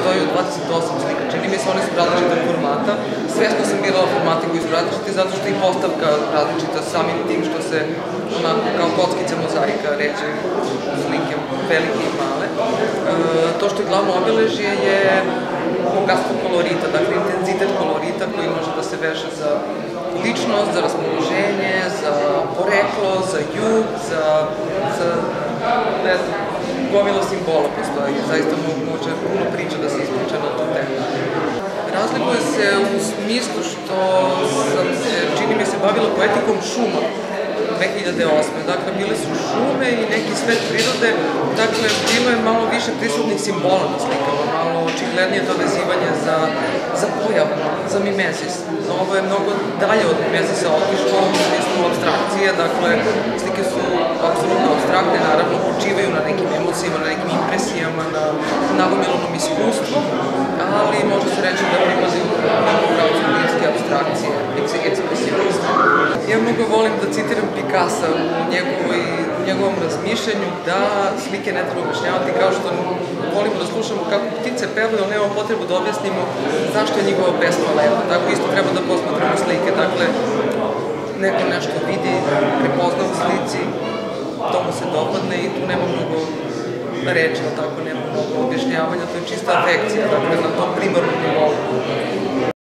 sastoji od 28 slika. Čini mi se, one su različitog formata. Svesno sam birala formate koji su različiti, zato što i postavka različita samim tim što se onako kao kockice mozaika ređaju slike, velike i male. To što je glavno obeležje je bogatstvo kolorita, dakle intenzitet kolorita koji može da se veže za ličnost, za raspoloženje, za poreklo, za jug, za ne znam, gomila simbola postoji. Zaista može puno priča da se ispriča na tu temu. Razlikuje se u smislu što sam se, čini mi se, bavila poetikom šuma 2008. Dakle, bile su šume i neki svet prirode, dakle, bilo je malo više prisutnih simbola na slikama, malo očiglednije to vezivanje za pojavu, za mimezis. Ovo je mnogo dalje od mimezisa otišlo u smislu abstrakcije, dakle, slike su apsolutno abstraktne, naravno, počivaju na nekim emocijama, na nekim impresijama, na nagomilanom iskustvu, ali može se reći da pripadaju pravcu lirske abstrakcije, ekspresivnosti. Ja mnogo volim da citiram Picassa u njegovom razmišljanju da slike ne treba objašnjavati kao što volimo da slušamo kako ptice pevaju, ali nemamo potrebu da objasnimo zašto je njihova pesma lepa. Tako isto treba da posmatramo slike. Dakle, neko nešto vidi, prepozna u slici, to mu se dopadne i tu nema mnogo reči, tako nema mnogo objašnjavanja, to je čista afekcija, dakle, na tom primarnom nivou.